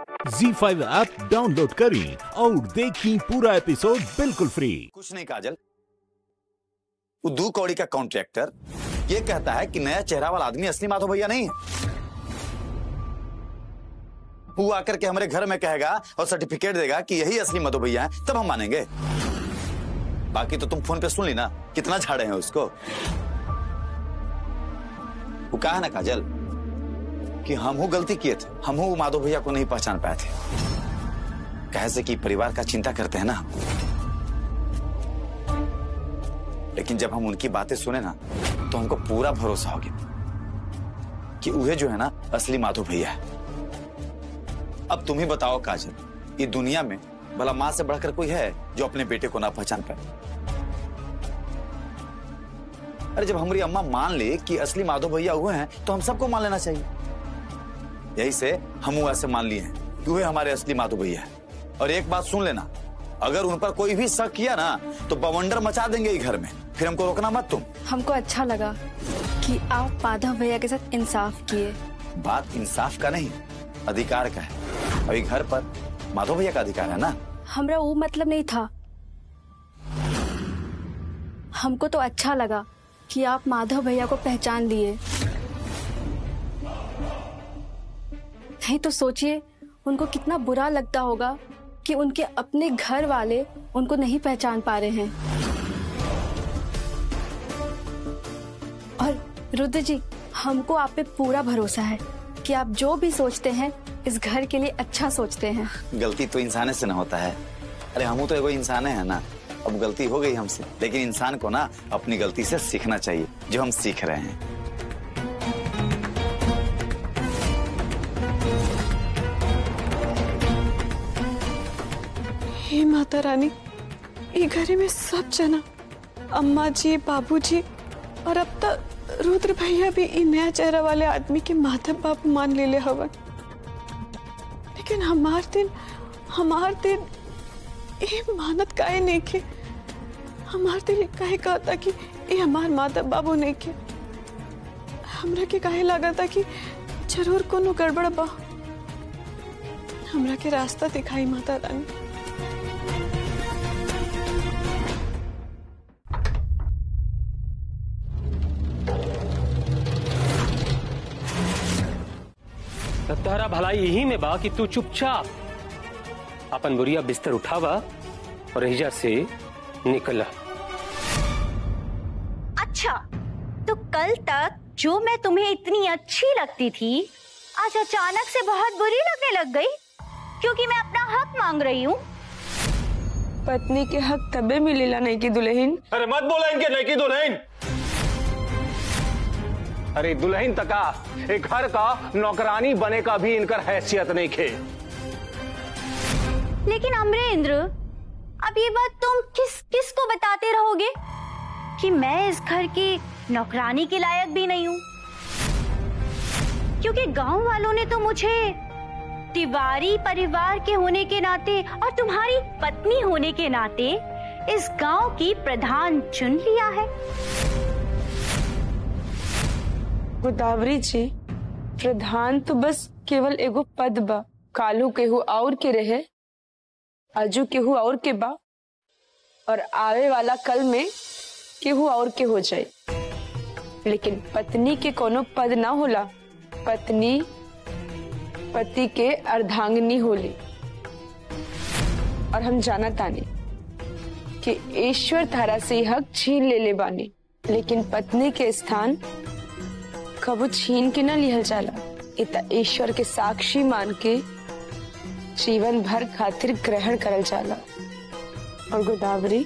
ZEE5 app download करें और देखें पूरा एपिसोड बिल्कुल फ्री। कुछ नहीं काजल, वो 2 कौड़ी का कॉन्ट्रैक्टर ये कहता है कि नया चेहरा वाला आदमी असली माधव भैया नहीं है। वो आकर के हमारे घर में कहेगा और सर्टिफिकेट देगा कि यही असली माधव भैया है, तब हम मानेंगे। बाकी तो तुम फोन पे सुन ली ना कितना झाड़े हैं उसको। वो कहा ना काजल कि हम गलती किए थे, हम माधव भैया को नहीं पहचान पाए थे। कैसे कि परिवार का चिंता करते हैं ना, लेकिन जब हम उनकी बातें सुने ना तो हमको पूरा भरोसा हो गया कि वह जो है ना असली माधव भैया है। अब तुम ही बताओ काजल, ये दुनिया में भला मां से बढ़कर कोई है जो अपने बेटे को ना पहचान पाए? अरे जब हमारी अम्मा मान ले कि असली माधव भैया हुए हैं तो हम सबको मान लेना चाहिए। यही से हम ऐसे मान लिए हैं कि वे हमारे असली माधव भैया है। और एक बात सुन लेना, अगर उन पर कोई भी शक किया ना तो बवंडर मचा देंगे ये घर में, फिर हमको रोकना मत तुम। हमको अच्छा लगा कि आप माधव भैया के साथ इंसाफ किए। बात इंसाफ का नहीं, अधिकार का है। अभी घर पर माधव भैया का अधिकार है ना। हमरा वो मतलब नहीं था। हमको तो अच्छा लगा कि आप माधव भैया को पहचान लिए। नहीं तो सोचिए उनको कितना बुरा लगता होगा कि उनके अपने घर वाले उनको नहीं पहचान पा रहे हैं। और रुद्र जी, हमको आप पे पूरा भरोसा है कि आप जो भी सोचते हैं इस घर के लिए अच्छा सोचते हैं। गलती तो इंसान से ना होता है। अरे हम तो एगो इंसान है ना। अब गलती हो गई हमसे, लेकिन इंसान को ना अपनी गलती से सीखना चाहिए, जो हम सीख रहे हैं। हे माता रानी, ये घरे में सब जना, अम्मा जी, बाबू जी और अब तक रुद्र भैया भी इन नया चेहरा वाले आदमी के माधव बाबू मान ले हवन। लेकिन हमार दिन ये मानत काहे नहीं के? हमार दिल काहे कहता कि ये हमार माधव बाबू नहीं के? हमरा के काहे लगा था कि जरूर कोनो गड़बड़ बा। हमरा के रास्ता दिखाई माता रानी। तारा भलाई यही में बा कि तू चुपचाप अपन बुरिया बिस्तर उठावा और एहिजा से निकला। अच्छा, तो कल तक जो मैं तुम्हें इतनी अच्छी लगती थी आज अचानक से बहुत बुरी लगने लग गई क्योंकि मैं अपना हक मांग रही हूँ। पत्नी के हक तबे मिलेला नहीं की दुल्हन। अरे मत बोला इनके नहीं की दुल्हन। अरे दुल्हन तका एक घर का नौकरानी बने का भी इनकर हैसियत नहीं खे। लेकिन अमरेंद्र, अब ये बात तुम किसको बताते रहोगे कि मैं इस घर की नौकरानी के लायक भी नहीं हूँ? क्योंकि गांव वालों ने तो मुझे तिवारी परिवार के होने के नाते और तुम्हारी पत्नी होने के नाते इस गांव की प्रधान चुन लिया है। गोदावरी जी, प्रधान तो बस केवल एगो पद बा। कालू केहू और के रहे, आजू केहू और के बा, और आवे वाला कल में केहू और के हो जाए। लेकिन पत्नी के कोनो पद ना होला। पत्नी पति के अर्धांगिनी होली। और हम जाना तानी कि ईश्वर तारा से हक छीन ले बानी, लेकिन पत्नी के स्थान कबू छीन के ना लिहल जाला। इतना ईश्वर के साक्षी मान के जीवन भर खातिर ग्रहण करल जाला। और गोदावरी,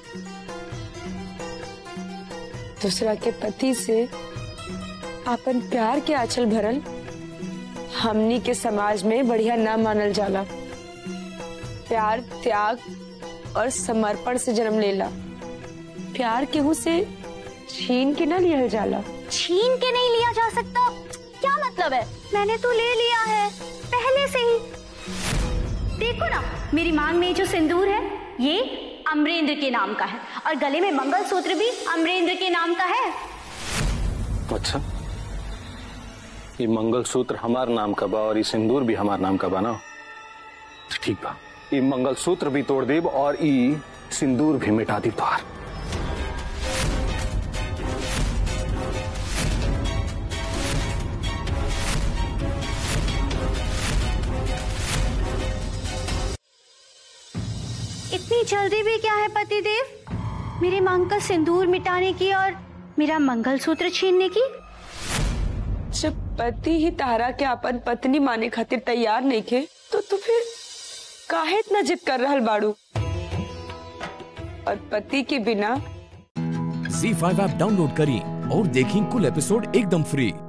दूसरा के पति से अपन प्यार के आंचल भरल हमनी के समाज में बढ़िया ना मानल जाला। प्यार त्याग और समर्पण से जन्म लेला। प्यार केहू से छीन के ना लिहल जाला। छीन के नहीं लिया जा सकता? क्या मतलब है? मैंने तो ले लिया है पहले से ही। देखो ना, मेरी मांग में जो सिंदूर है ये अमरेंद्र के नाम का है और गले में मंगलसूत्र भी अमरेंद्र के नाम का है। अच्छा, ये मंगलसूत्र हमार नाम का बा और ये सिंदूर भी हमार नाम का बा ना? ठीक बा, ई मंगलसूत्र भी तोड़ देब और ई सिंदूर भी मिटा दी तोहार। इतनी जल्दी भी क्या है पतिदेव, मेरे मांग का सिंदूर मिटाने की और मेरा मंगलसूत्र छीनने की? जब पति ही तारा के अपन पत्नी माने खातिर तैयार नहीं थे तो फिर काहे इतना जिद कर रहल बाड़ू? और पति के बिना ZEE5 ऐप डाउनलोड करें और देखें कुल एपिसोड एकदम फ्री।